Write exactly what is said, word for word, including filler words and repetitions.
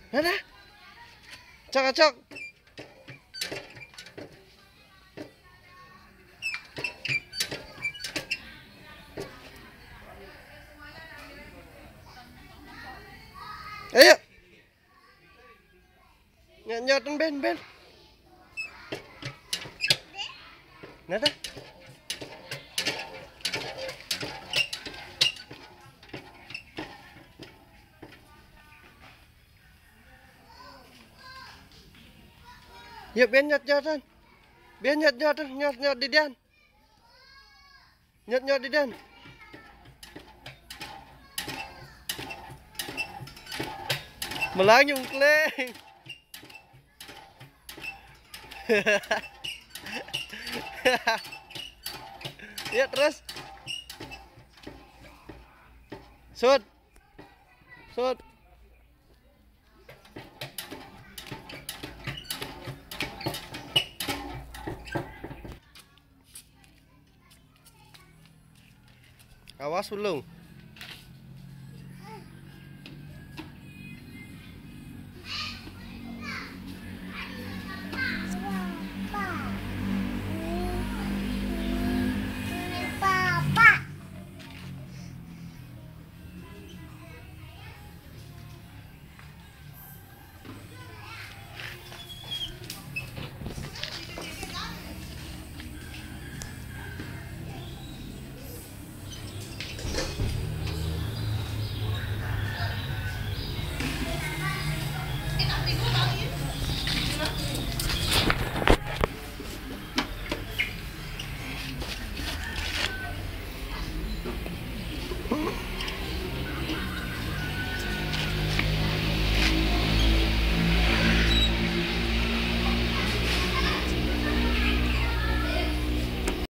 Mana? Cok, cok. Ayo. Nyot-nyotin Ben, Ben. Nada? Yuk Ben nyot-nyotan. Ben nyot-nyotan, nyot-nyot di dan. Nyot-nyot di dan. Melayung kleng. Ya terus. Sud. Sud. Awas ulung.